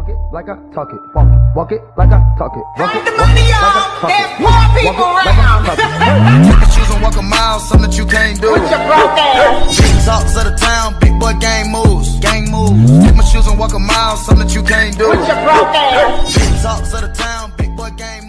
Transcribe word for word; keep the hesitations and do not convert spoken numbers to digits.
Walk it like I talk it. Walk it, walk it like I talk it. Walk it, walk it like I talk it. There's poor people around. Take your shoes and walk a mile, something that you can't do. With your broke ass. Big talks of the town, big boy gang moves, gang moves. Take my shoes and walk a mile, something that you can't do. With your broke ass. Big talks of the town, big boy gang moves.